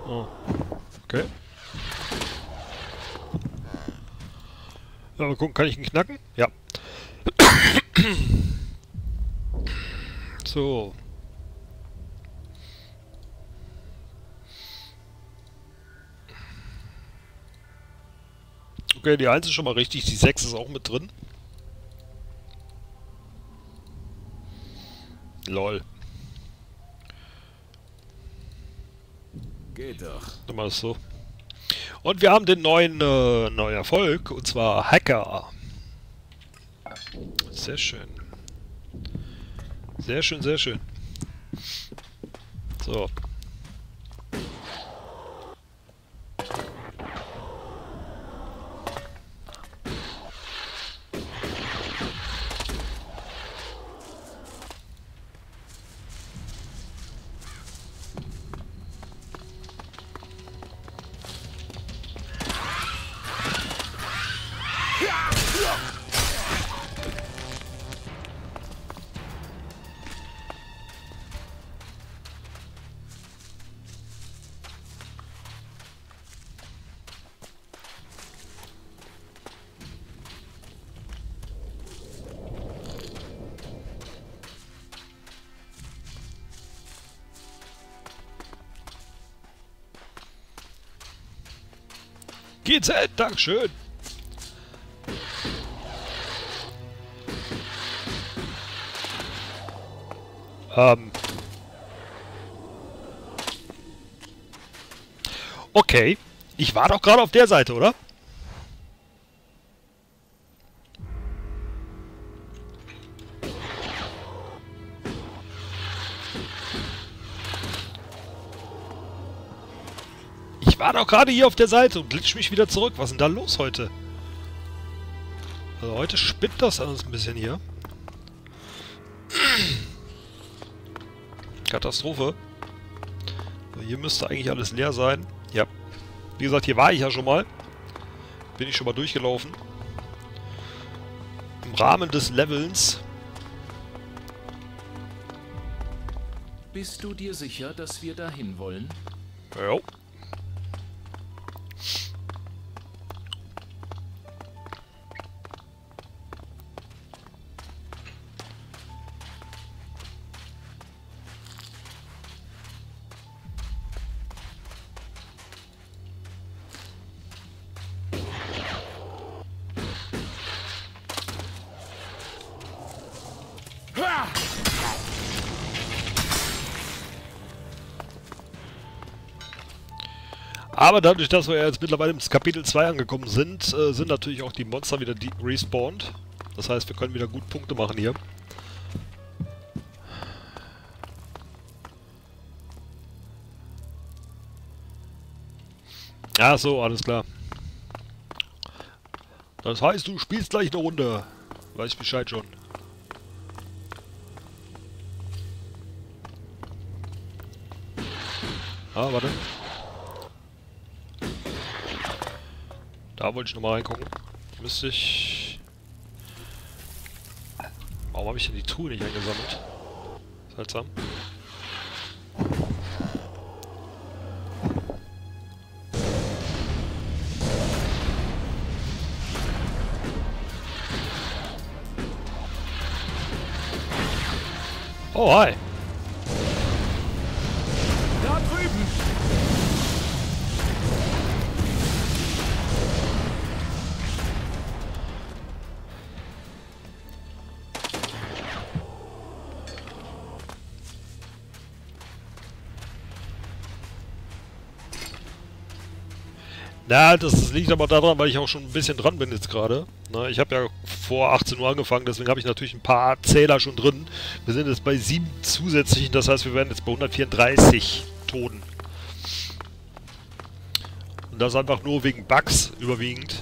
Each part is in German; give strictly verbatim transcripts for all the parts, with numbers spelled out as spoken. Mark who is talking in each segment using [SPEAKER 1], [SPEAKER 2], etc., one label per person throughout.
[SPEAKER 1] Oh. Okay. Ja, mal gucken, kann ich ihn knacken? Ja. So. Okay, die eins ist schon mal richtig, die sechs ist auch mit drin. Lol.
[SPEAKER 2] Geht doch.
[SPEAKER 1] Dann mal das so. Und wir haben den neuen, äh, neuen Erfolg, und zwar Hacker. Sehr schön. Sehr schön, sehr schön. So. G Z, Dankeschön. Ähm. Okay. Ich war doch gerade auf der Seite, oder? Ich war doch gerade hier auf der Seite und glitsch mich wieder zurück. Was ist denn da los heute? Also heute spinnt das alles ein bisschen hier. Katastrophe. So, hier müsste eigentlich alles leer sein. Ja. Wie gesagt, hier war ich ja schon mal. Bin ich schon mal durchgelaufen. Im Rahmen des Levelns.
[SPEAKER 2] Bist du dir sicher, dass wir dahin wollen?
[SPEAKER 1] Ja. Aber dadurch, dass wir jetzt mittlerweile im Kapitel zwei angekommen sind, äh, sind natürlich auch die Monster wieder respawned. Das heißt, wir können wieder gut Punkte machen hier. Ach so, alles klar. Das heißt, du spielst gleich eine Runde. Weiß ich Bescheid schon. Ah, warte. Da wollte ich nochmal reingucken. Müsste ich... Warum habe ich denn die Truhe nicht eingesammelt? Seltsam. Oh, hi.
[SPEAKER 2] Da drüben!
[SPEAKER 1] Na, das liegt aber daran, weil ich auch schon ein bisschen dran bin jetzt gerade. Na, ich habe ja vor achtzehn Uhr angefangen, deswegen habe ich natürlich ein paar Zähler schon drin. Wir sind jetzt bei sieben zusätzlichen, das heißt, wir werden jetzt bei hundertvierunddreißig Toten. Und das einfach nur wegen Bugs überwiegend.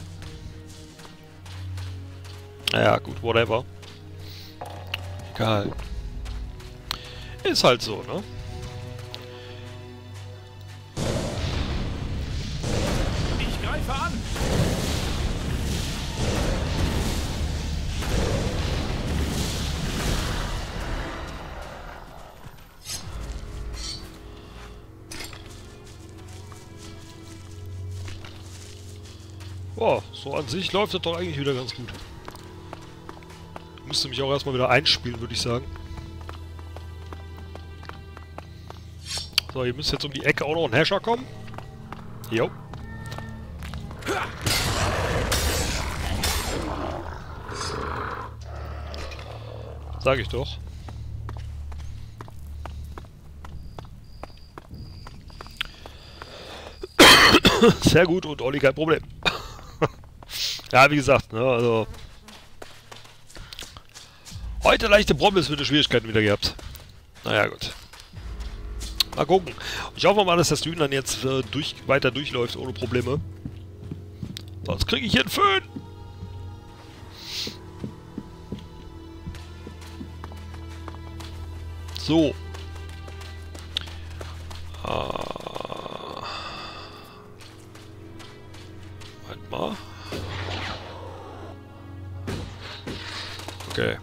[SPEAKER 1] Naja, gut, whatever. Egal. Ist halt so, ne?
[SPEAKER 2] Ich greife an!
[SPEAKER 1] Oh, so an sich läuft das doch eigentlich wieder ganz gut. Müsste mich auch erstmal wieder einspielen, würde ich sagen. So, ihr müsst jetzt um die Ecke auch noch ein Hasher kommen. Jo. Sag ich doch. Sehr gut und Olli kein Problem. Ja, wie gesagt, ne, also... Heute leichte Problems mit den Schwierigkeiten wieder gehabt. Naja, gut. Mal gucken. Ich hoffe mal, dass der Stream dann jetzt äh, durch, weiter durchläuft ohne Probleme. Sonst kriege ich hier einen Föhn. So. Ah. Halt mal. Okay.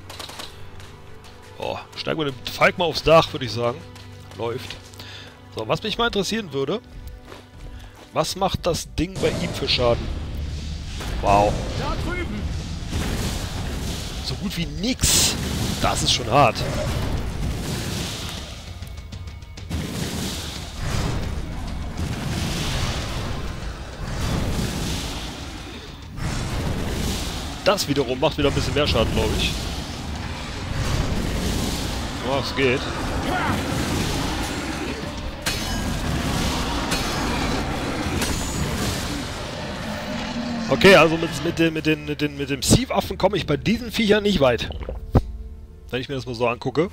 [SPEAKER 1] Oh, steigen wir den Falk mal aufs Dach, würde ich sagen. Läuft. So, was mich mal interessieren würde. Was macht das Ding bei ihm für Schaden? Wow.
[SPEAKER 2] Da drüben!
[SPEAKER 1] So gut wie nix. Das ist schon hart. Das wiederum macht wieder ein bisschen mehr Schaden, glaube ich. Oh, es geht. Okay, also mit, mit, den, mit, den, mit, den, mit dem Sieve-Affen komme ich bei diesen Viechern nicht weit. Wenn ich mir das mal so angucke.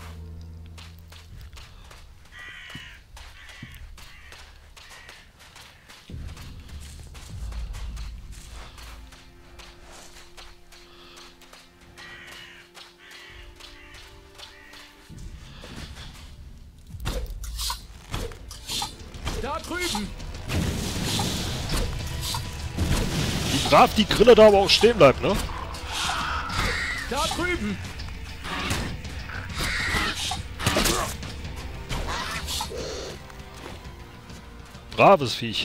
[SPEAKER 2] Da drüben!
[SPEAKER 1] Wie brav die Grille da aber auch stehen bleibt, ne?
[SPEAKER 2] Da drüben!
[SPEAKER 1] Braves Viech.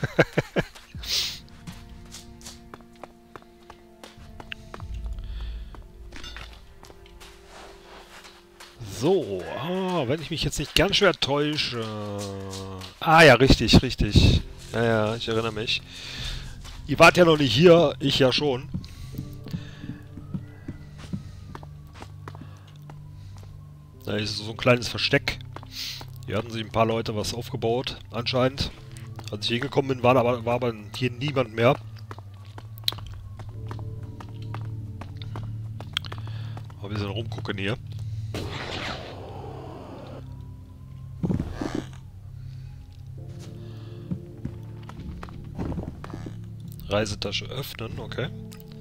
[SPEAKER 1] So, ah, wenn ich mich jetzt nicht ganz schwer täusche... Ah ja, richtig, richtig. Ja, ja, ich erinnere mich. Ihr wart ja noch nicht hier, ich ja schon. Da ist so ein kleines Versteck. Hier hatten sich ein paar Leute was aufgebaut, anscheinend. Als ich hingekommen bin, war aber, war aber hier niemand mehr. Mal ein bisschen rumgucken hier. Reisetasche öffnen, okay.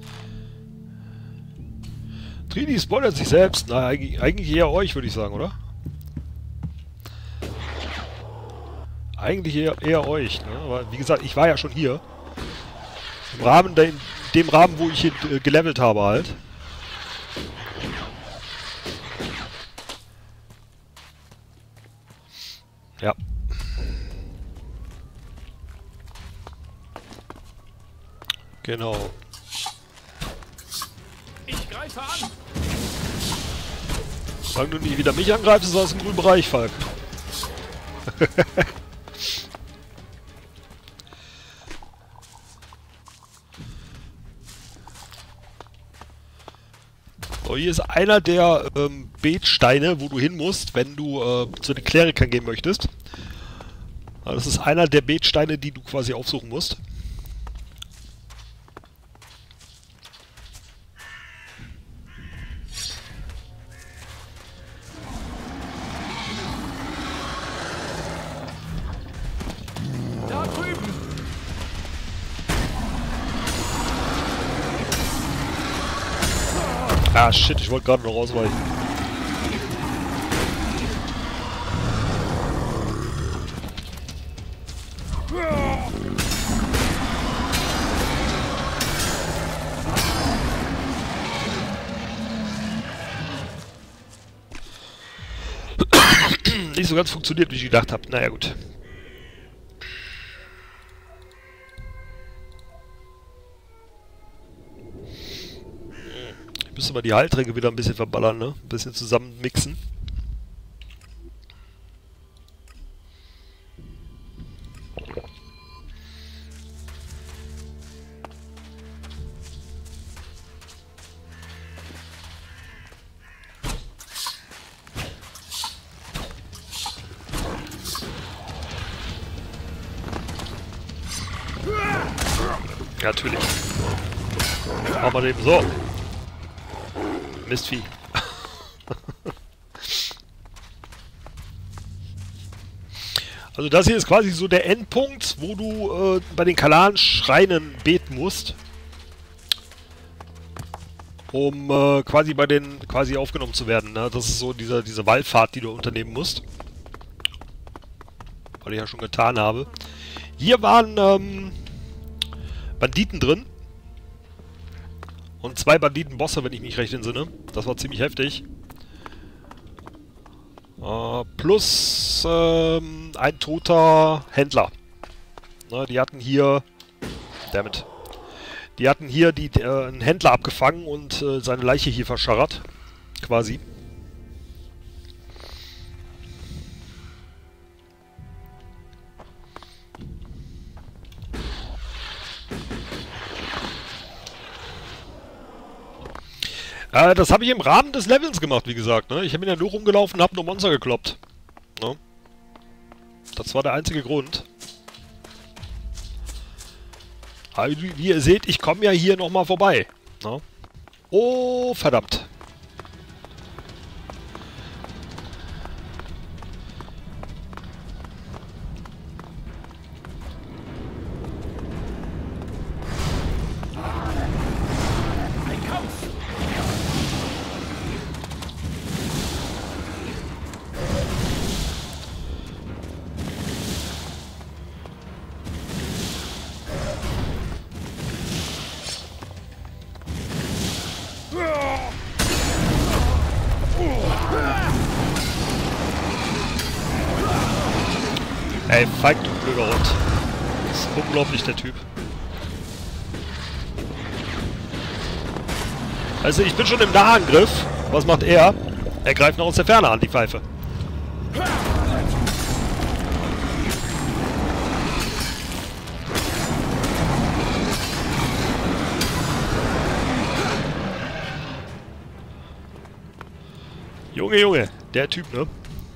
[SPEAKER 1] Trini spoilert sich selbst. Na, eigentlich, eigentlich eher euch, würde ich sagen, oder? Eigentlich eher, eher euch, ne? Aber wie gesagt, ich war ja schon hier. Im Rahmen, de, in dem Rahmen, wo ich hier äh, gelevelt habe halt. Ja. Genau.
[SPEAKER 2] Ich greife an!
[SPEAKER 1] Solange du nicht wieder mich angreifst, ist das im grünen Bereich, Falk. So, hier ist einer der ähm, Betsteine, wo du hin musst, wenn du äh, zu den Klerikern gehen möchtest. Also das ist einer der Betsteine, die du quasi aufsuchen musst.
[SPEAKER 2] Da drüben!
[SPEAKER 1] Ah, shit, ich wollte gerade noch ausweichen. Nicht so ganz funktioniert, wie ich gedacht habe. Naja, gut. musste mal die Heiltränke wieder ein bisschen verballern, ne? Ein bisschen zusammen mixen. Ja, natürlich. Machen wir eben so. Mistvieh. Also das hier ist quasi so der Endpunkt, wo du äh, bei den Kalan-Schreinen beten musst. Um äh, quasi bei den quasi aufgenommen zu werden. Ne? Das ist so diese, diese Wallfahrt, die du unternehmen musst. Weil ich ja schon getan habe. Hier waren ähm, Banditen drin. Und zwei Banditen-Bosse, wenn ich mich recht entsinne. Das war ziemlich heftig. Äh, plus ähm, ein toter Händler. Na, die hatten hier... Dammit. Die hatten hier die, äh, einen Händler abgefangen und äh, seine Leiche hier verscharrt. Quasi. Äh, das habe ich im Rahmen des Levels gemacht, wie gesagt. Ne? Ich bin ja nur rumgelaufen und habe nur Monster gekloppt. Ne? Das war der einzige Grund. Aber wie, wie ihr seht, ich komme ja hier nochmal vorbei. Ne? Oh, verdammt. Ey, feig du blöder Hund. Das ist unglaublich, der Typ. Also ich bin schon im Nahangriff. Was macht er? Er greift noch aus der Ferne an, die Pfeife. Junge, Junge, der Typ, ne?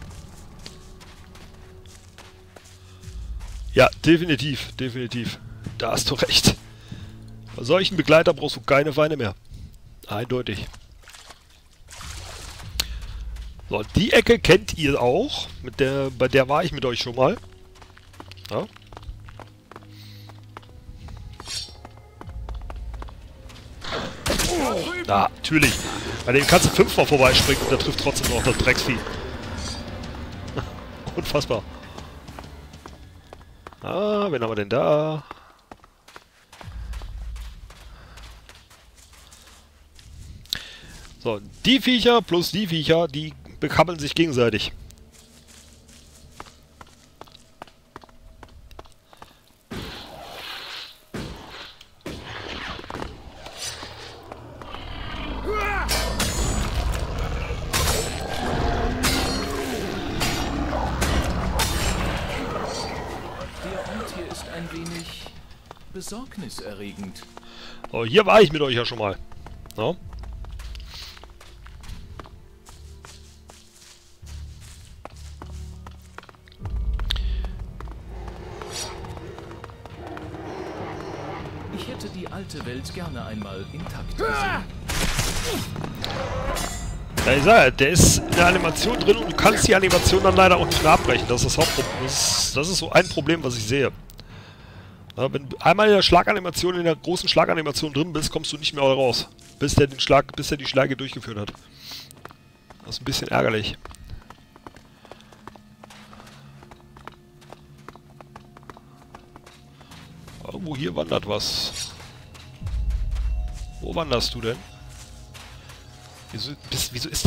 [SPEAKER 1] Ja, definitiv, definitiv. Da hast du recht. Bei solchen Begleiter brauchst du keine Feinde mehr. Eindeutig. So, die Ecke kennt ihr auch. Mit der, bei der war ich mit euch schon mal. Ja. Na, natürlich. Bei dem kannst du fünfmal vorbeispringen und der trifft trotzdem noch das Drecksvieh. Unfassbar. Ah, wen haben wir denn da? So, die Viecher plus die Viecher, die bekabbeln sich gegenseitig.
[SPEAKER 2] Besorgniserregend.
[SPEAKER 1] So, hier war ich mit euch ja schon mal. No?
[SPEAKER 2] Ich hätte die alte Welt gerne einmal intakt gesehen.
[SPEAKER 1] Ja, ich sag ja, der ist in der Animation drin und du kannst die Animation dann leider auch nicht mehr abbrechen. Das ist das Hauptproblem. Das ist, das ist so ein Problem, was ich sehe. Ja, wenn du einmal in der Schlaganimation, in der großen Schlaganimation drin bist, kommst du nicht mehr raus. Bis der den Schlag, bis der die Schläge durchgeführt hat. Das ist ein bisschen ärgerlich. Irgendwo hier wandert was. Wo wanderst du denn? Wieso, bist, wieso ist